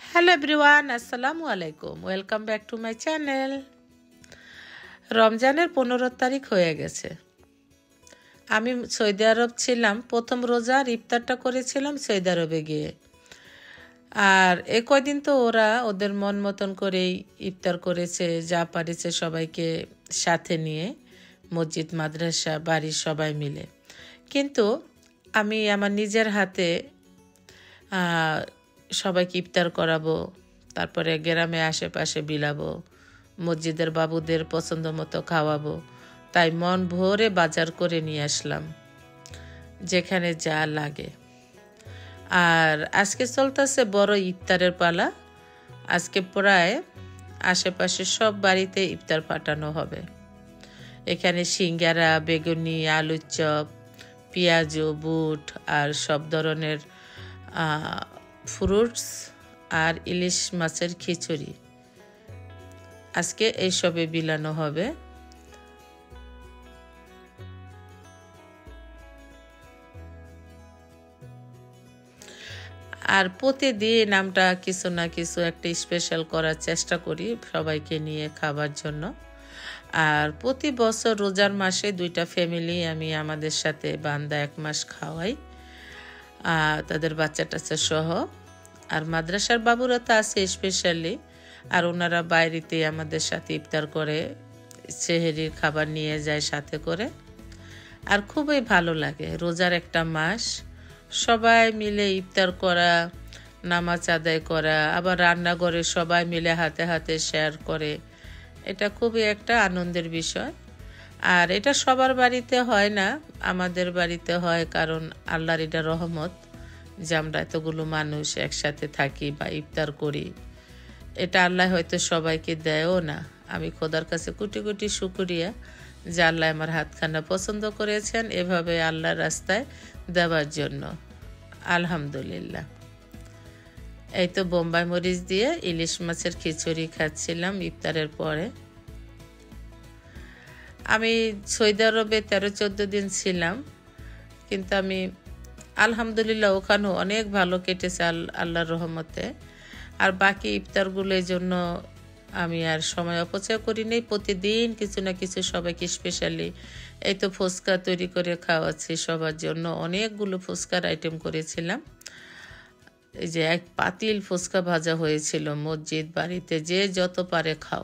Hello everyone, আসসালামু আলাইকুম। Welcome back to my channel. রমজানের 15 তারিখ হয়ে গেছে। আমি সৌদি আরব ছিলাম, প্রথম রোজার ইফতারটা করেছিলাম সৌদি আরবে গিয়ে। আর এ কয়দিন তো ওরা ওদের মন মতন করেই ইফতার করেছে, যা পারেছে সবাইকে সাথে নিয়ে, মসজিদ মাদ্রাসা বাড়ির সবাই মিলে। কিন্তু আমি আমার নিজের হাতে সবাইকে ইফতার করাবো, তারপরে গ্রামে আশেপাশে বিলাবো, মসজিদের বাবুদের পছন্দ মতো খাওয়াবো। তাই মন ভরে বাজার করে নিয়ে আসলাম, যেখানে যা লাগে। আর আজকে চলতেছে বড় ইফতারের পালা। আজকে প্রায় আশেপাশে সব বাড়িতে ইফতার পাঠানো হবে। এখানে সিঙ্গারা, বেগুনি, আলুর চপ, পেঁয়াজু, বুট আর সব ধরনের ফ্রুটস আর ইলিশ মাছের খিচুড়ি আজকে এইসবে বিলানো হবে। আর প্রতিদিন আমরা কিছু না কিছু একটা স্পেশাল করার চেষ্টা করি সবাইকে নিয়ে খাবার জন্য। আর প্রতি বছর রোজার মাসে 2টা ফ্যামিলি আমি আমাদের সাথে বান্দা 1 মাস খাওয়াই, তাদের বাচ্চা টাচ্চা সহ। আর মাদ্রাসার বাবুরা তো আছে স্পেশালি, আর ওনারা বাইরেতে আমাদের সাথে ইফতার করে, সেহরির খাবার নিয়ে যায় সাথে করে। আর খুবই ভালো লাগে রোজার একটা মাস সবাই মিলে ইফতার করা, নামাজ আদায় করা, আবার রান্নাঘরে সবাই মিলে হাতে হাতে শেয়ার করে। এটা খুবই একটা আনন্দের বিষয়। আর এটা সবার বাড়িতে হয় না, আমাদের বাড়িতে হয়, কারণ আল্লাহর এটা রহমত যে আমরা এতগুলো মানুষ একসাথে থাকি বা ইফতার করি। এটা আল্লাহ হয়তো সবাইকে দেয়ও না। আমি খোদার কাছে কোটি কোটি শুকরিয়া যে আল্লাহ আমার হাতখানা পছন্দ করেছেন এভাবে আল্লাহর রাস্তায় দেওয়ার জন্য। আলহামদুলিল্লাহ। এই তো বোম্বাই মরিচ দিয়ে ইলিশ মাছের খিচুড়ি খাচ্ছিলাম ইফতারের পরে। আমি সৌদি আরবে 13-14 দিন ছিলাম, কিন্তু আমি আলহামদুলিল্লাহ ওখানেও অনেক ভালো কেটেছে আল্লাহর রহমতে। আর বাকি ইফতারগুলোর জন্য আমি আর সময় অপচয় করি নেই। প্রতিদিন কিছু না কিছু সবাইকে স্পেশালি এই তো ফুচকা তৈরি করে খাওয়াচ্ছি সবার জন্য। অনেকগুলো ফুচকার আইটেম করেছিলাম। এই যে 1 পাতিল ফুচকা ভাজা হয়েছিল। মসজিদ বাড়িতে যে যত পারে খাও।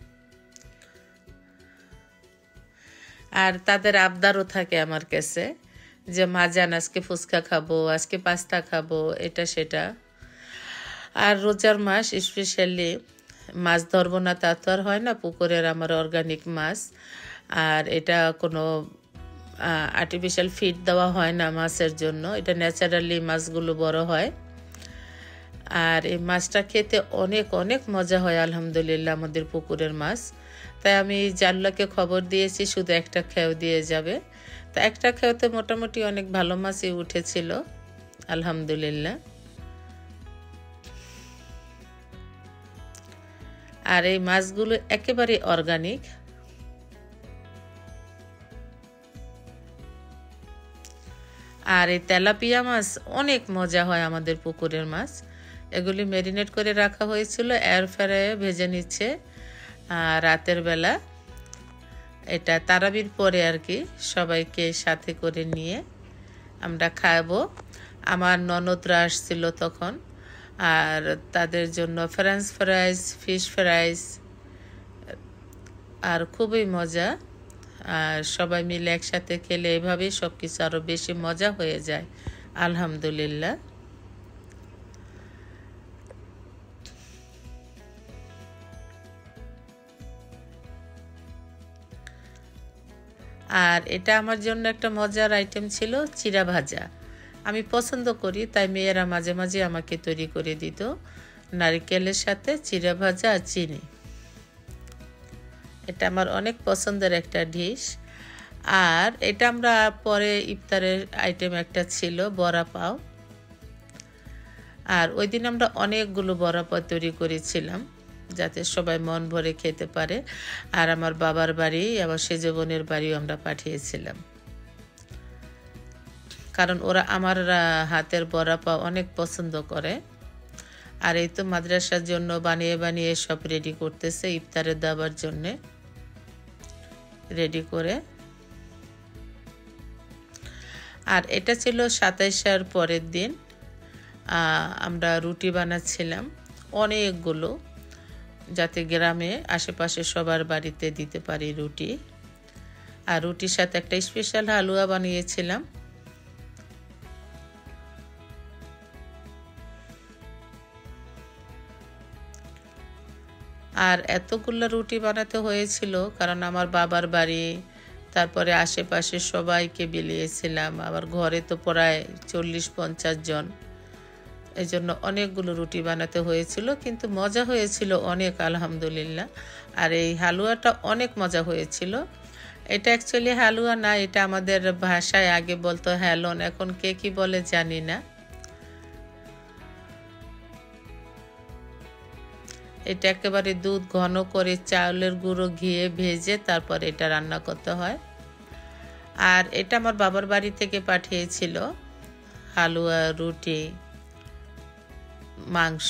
আর তাদের আবদারও থাকে আমার কাছে যে মা জান আজকে ফুচকা খাবো, আজকে পাস্তা খাবো, এটা সেটা। আর রোজার মাস স্পেশালি মাছ ধরবো না তা তো আর হয় না। পুকুরের আমার অর্গানিক মাছ, আর এটা কোনো আর্টিফিশিয়াল ফিড দেওয়া হয় না মাছের জন্য। এটা ন্যাচারালি মাছগুলো বড় হয়। আর এই মাছটা খেতে অনেক অনেক মজা হয় আলহামদুলিল্লাহ, আমাদের পুকুরের মাছ। তাই আমি জাল্লাকে খবর দিয়েছি শুধু একটা খেও দিয়ে যাবে। তা একটা খেওতে মোটামুটি অনেক ভালো মাছই উঠেছিল আলহামদুলিল্লাহ। আর এই মাছগুলো একেবারে অর্গানিক। আর এই তেলাপিয়া মাছ অনেক মজা হয় আমাদের পুকুরের মাছ। এগুলি ম্যারিনেট করে রাখা হয়েছিল, এয়ার ফ্রায়ারে ভেজে নিচ্ছে রাতের বেলা। এটা তারাবির পরে আর কি সবাইকে সাথে করে নিয়ে আমরা খাবো। আমার ননদরা আসছিল তখন, আর তাদের জন্য ফ্রেঞ্চ ফ্রাইস, ফিশ ফ্রাইস, আর খুবই মজা। আর সবাই মিলে একসাথে খেলে এভাবেই সব কিছু আরও বেশি মজা হয়ে যায় আলহামদুলিল্লাহ। আর এটা আমার জন্য একটা মজার আইটেম ছিল চিড়া ভাজা। আমি পছন্দ করি, তাই মেয়েরা মাঝে মাঝে আমাকে তৈরি করে দিত নারকেলের সাথে চিড়া ভাজা আর চিনি। এটা আমার অনেক পছন্দের একটা ডিশ। আর এটা আমরা পরে ইফতারের আইটেম একটা ছিল বড়া পাও। আর ওই দিন আমরা অনেকগুলো বড়া পাও তৈরি করেছিলাম যাতে সবাই মন ভরে খেতে পারে। আর আমার বাবার বাড়ি, আমার সেজ বোনের বাড়িও আমরা পাঠিয়েছিলাম, কারণ ওরা আমার হাতের বড়া পাও অনেক পছন্দ করে। আর এই তো মাদ্রাসার জন্য বানিয়ে বানিয়ে সব রেডি করতেছে ইফতারে দেওয়ার জন্যে, রেডি করে। আর এটা ছিল ২৭-এর পরের দিন। আমরা রুটি বানাচ্ছিলাম অনেকগুলো, যাতে গ্রামে আশেপাশে সবার বাড়িতে দিতে পারি রুটি। আর রুটির সাথে একটা স্পেশাল হালুয়া বানিয়েছিলাম। আর এতগুলো রুটি বানাতে হয়েছিল কারণ আমার বাবার বাড়ি, তারপরে আশেপাশে সবাইকে বিলিয়েছিলাম, আবার ঘরে তো প্রায় ৪০-৫০ জন, এই জন্য অনেকগুলো রুটি বানাতে হয়েছিল, কিন্তু মজা হয়েছিল অনেক, আলহামদুলিল্লাহ। আর এই হালুয়াটা অনেক মজা হয়েছিল। এটা অ্যাকচুয়ালি হালুয়া না, এটা আমাদের ভাষায় আগে বলতো হ্যালন, এখন কে কি বলে জানি না। এটা একেবারে দুধ ঘন করে চাউলের গুঁড়ো ঘিয়ে ভেজে তারপর এটা রান্না করতে হয়। আর এটা আমার বাবার বাড়ি থেকে পাঠিয়েছিল হালুয়া, রুটি, মাংস।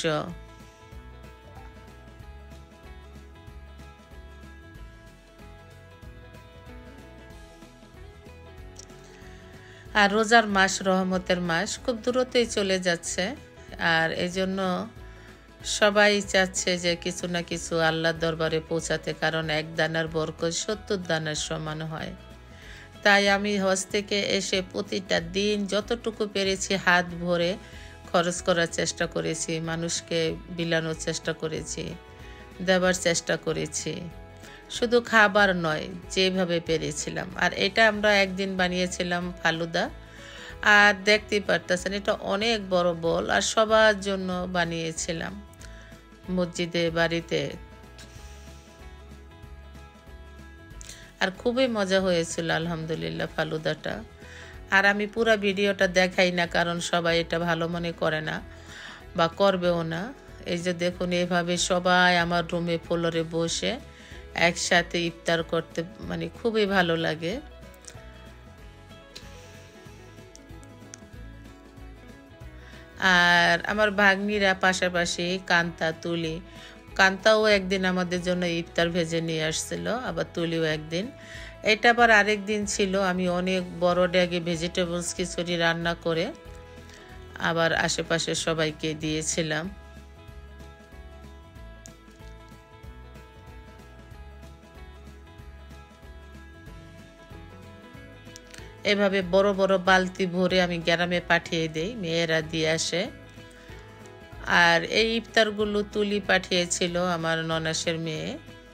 আর রোজার মাস, রহমতের মাস খুব দ্রুতই চলে যাচ্ছে। আর এই জন্য সবাই চাচ্ছে যে কিছু না কিছু আল্লাহর দরবারে পৌঁছাতে, কারণ এক দানার বরকত ৭০ দানার সমান হয়। তাই আমি হজ থেকে এসে প্রতিটা দিন যতটুকু পেরেছি হাত ভরে খরচ করার চেষ্টা করেছি, মানুষকে বিলানোর চেষ্টা করেছি, দেওয়ার চেষ্টা করেছি। শুধু খাবার নয়, যেভাবে পেরেছিলাম। আর এটা আমরা একদিন বানিয়েছিলাম ফালুদা। আর দেখতেই পারতেছেন এটা অনেক বড় বল, আর সবার জন্য বানিয়েছিলাম মসজিদে, বাড়িতে। আর খুবই মজা হয়েছিল আলহামদুলিল্লাহ ফালুদাটা। আর আমি পুরো ভিডিওটা দেখাই না, কারণ সবাই এটা ভালো মনে করে না বা করবেও না। এই যে দেখুন, এভাবে সবাই আমার রুমে ফ্লোরে বসে একসাথে ইফতার করতে মানে খুবই ভালো লাগে। আর আমার ভাগ্নিরা পাশাপাশি কান্তা, তুলি, কান্তাও একদিন আমাদের জন্য ইফতার ভেজে নিয়ে আসছিল, আবার তুলিও একদিন। এটা আবার আরেক দিন ছিল আমি অনেক বড় ড্যাগে ভেজিটেবলস খিচুড়ি রান্না করে আবার আশেপাশে সবাইকে দিয়েছিলাম। এভাবে বড় বড় বালতি ভরে আমি গ্রামে পাঠিয়ে দেই, মেয়েরা দিয়ে আসে। আর এই ইফতারগুলো তুলি পাঠিয়েছিল, আমার ননাসের মেয়ে।